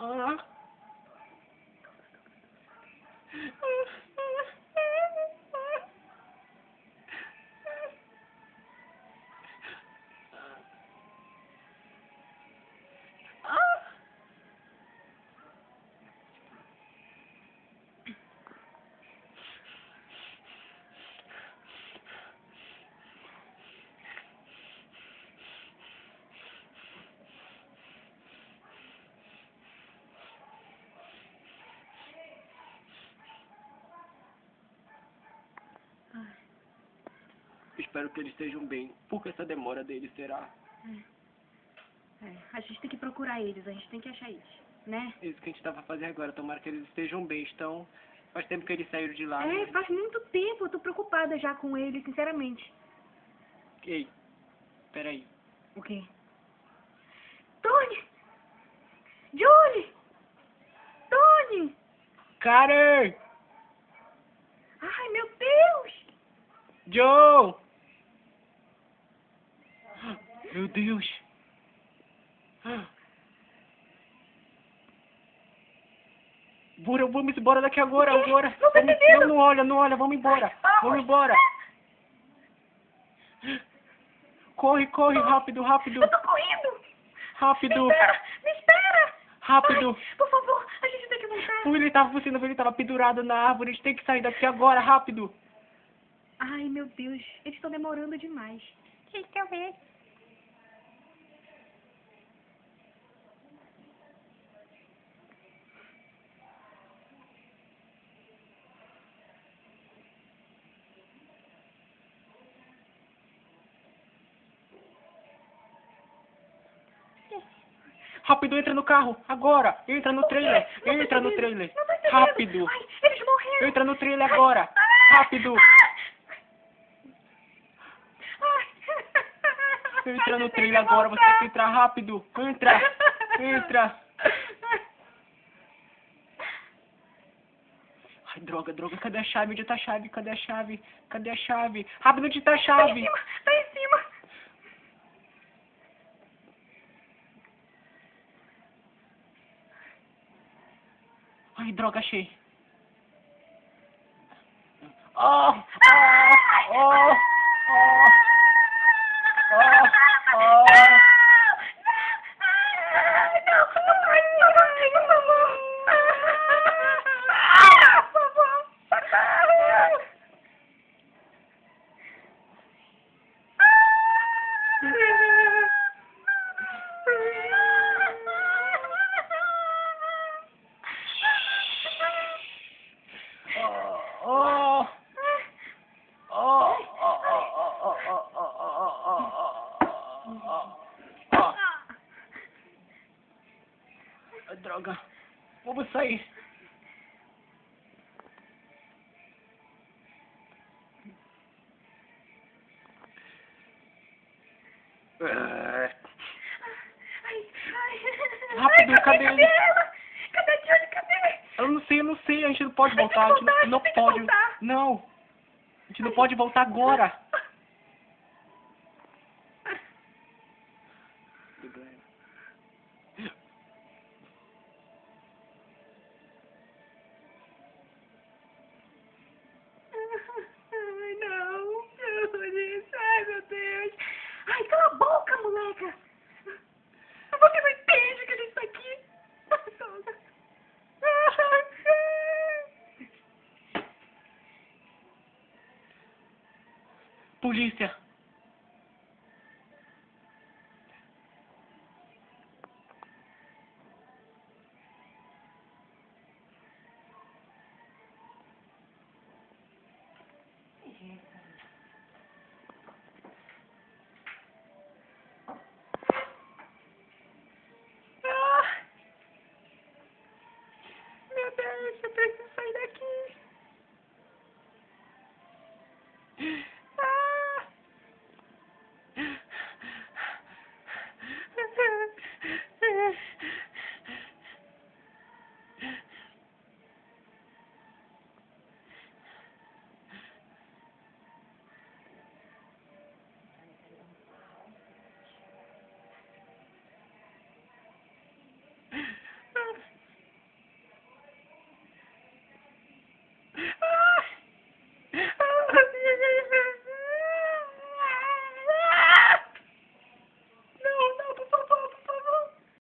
Ah. Espero que eles estejam bem. Por que essa demora deles será? A gente tem que procurar eles, a gente tem que achar eles, né? Isso que a gente tava fazendo agora. Tomara que eles estejam bem. Estão... Faz tempo que eles saíram de lá. É, Né? faz muito tempo, eu tô preocupada já com eles, sinceramente. Ei, peraí. O quê? Tony! Julie! Tony! Karen! Ai, meu Deus! Joe! Meu Deus! Bora, vamos embora daqui agora, O quê? agora. Não tô Vamos... entendendo. Não olha, não olha, vamos embora. Vamos embora. Corre, corre, rápido, rápido. Eu tô correndo! Rápido, Me espera! Me espera! rápido. Ai, por favor, a gente tem que voltar. Você não viu, ele tava pendurado na árvore. A gente tem que sair daqui agora, rápido. Ai, meu Deus, eles estão demorando demais. Deixa eu ver. Rápido, entra no carro, agora. Entra no trailer, Não tô entra no entendendo. trailer. Não tô entendendo. Rápido. Ai, eles morreram. Entra no trailer agora. Rápido. Entra no trailer agora, você tem que entrar rápido. Entra, entra. Ai, droga, droga, cadê a chave? Onde tá a chave? Cadê a chave? Cadê a chave? Rápido, onde tá a Tá em chave? cima, tá em cima. Ai, droga, achei. Oh, oh, oh, oh, oh, oh. Droga, vamos sair. Rápido, cadê ele? Ela? Cadê a Julie? Cadê? Eu não sei, a gente não pode voltar, a gente não pode. Não, a gente não pode voltar agora. Ai, não. Julie. Ai, meu Deus. Ai, cala a boca, moleca. Você não entende que a gente tá aqui. Polícia.